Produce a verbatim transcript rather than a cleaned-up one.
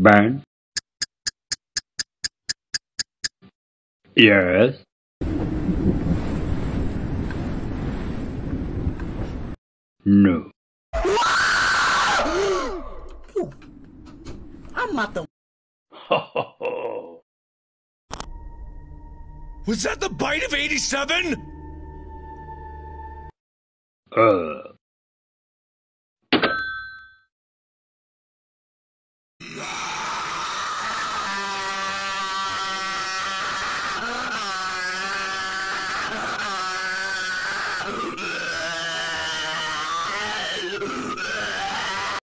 Ben? Yes. No. I'm not the. Was that the bite of eighty-seven? Uh.